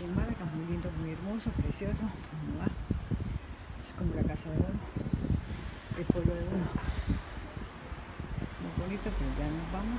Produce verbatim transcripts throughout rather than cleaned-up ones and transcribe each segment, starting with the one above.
en Málaga, muy lindo, muy hermoso, precioso, ¿no? Es como la casa de uno, el pueblo de uno. Muy bonito, pero ya nos vamos.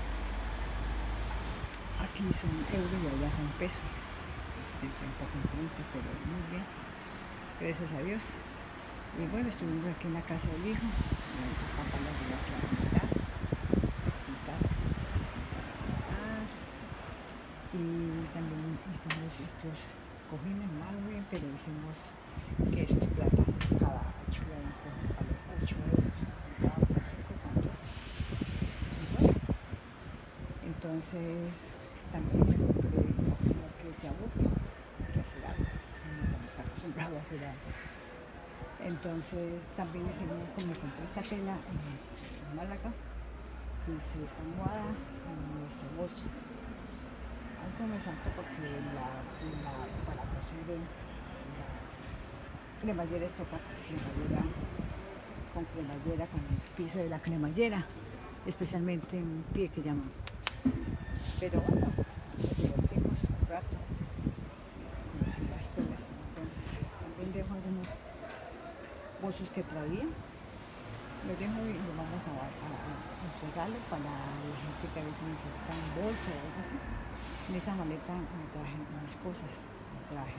Aquí son euros y allá son pesos. Siempre un poco diferencia, pero muy bien. Gracias a Dios. Y bueno, estuvimos aquí en la casa del hijo. El papá la ayudó aquí a pintar, a pintar, a pintar. Y también hicimos estos cojines mal bien, pero hicimos que eso es plata. Cada ocho euros, vale ocho euros. Cada por cinco cuantos. Y bueno, entonces también me compré lo que se aburre, que hacer algo. Uno cuando está acostumbrado a hacer algo. Entonces también hicimos, como me compré esta tela en, en Málaga, hice esta almohada y este bolso. Algo me saltó porque la, la, para coser las cremalleras toca cremallera con cremallera, con el piso de la cremallera, especialmente en un pie que llaman. Pero bueno, nos divertimos un rato, conocí las telas, también dejo algunos bolsos que traía, los dejo y los vamos a, a, a, a regalo para la gente que a veces necesita un bolso o algo así. En esa maleta me traje unas cosas, me traje,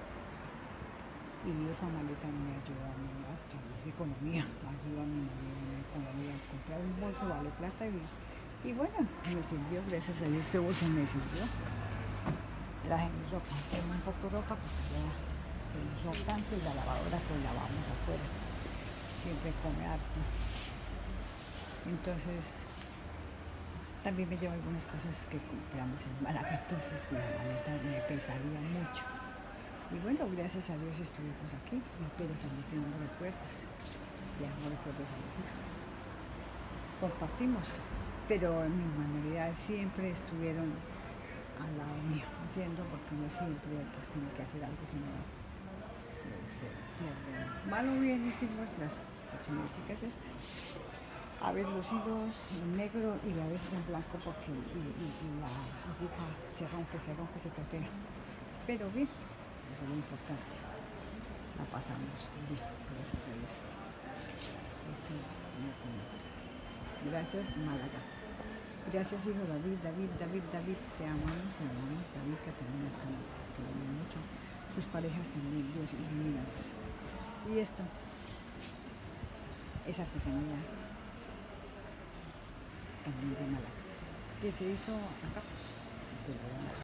y esa maleta me ayuda a mí, es economía, ayuda a mi economía. Comprar un bolso vale plata y, y bueno, me sirvió, gracias a Dios este bolso me sirvió. Traje mi ropa, tengo un poco de ropa porque ya se usó tanto y la lavadora pues la lavamos afuera, siempre come harto. Entonces también me llevo algunas cosas que compramos en Málaga, entonces la maleta me pesaría mucho. Y bueno, gracias a Dios estuvimos aquí, pero también tenemos recuerdos, dejamos recuerdos a los hijos. Compartimos, pero en mis manualidades siempre estuvieron al lado mío, haciendo, porque no siempre pues tiene que hacer algo, sino se, se pierde. Malo bien hicimos las cosméticas estas. A veces los hilos en negro y a veces en blanco porque y, y, y la aguja se rompe, se rompe, se cortea. Pero bien, eso es lo importante. La pasamos bien, gracias a Dios. Eso me comento. Gracias, Málaga. Gracias, hijo David, David, David, David, te amamos, te amamos, David, que también te amo mucho. Tus parejas también, Dios ilumínalos. Y esto es artesanía también de Málaga, que se hizo acá, de la